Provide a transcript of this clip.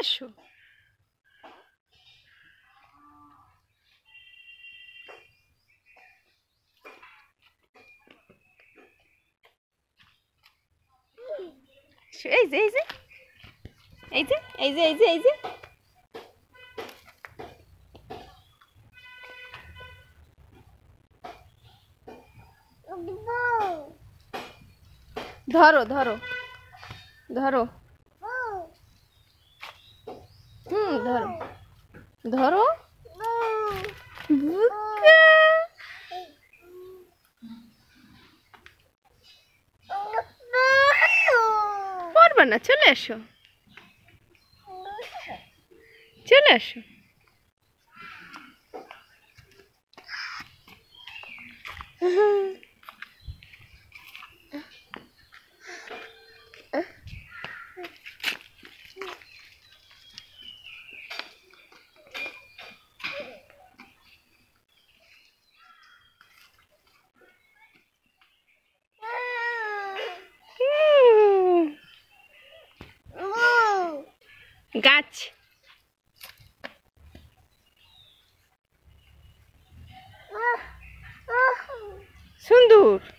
আসো। এই যে এই যে এই যে এই যে এই যে এই যে ধরো ধরো ধরো। ধরো ধরো। পারবে না, চলে আসো চলে আসো। গাছ সুন্দর।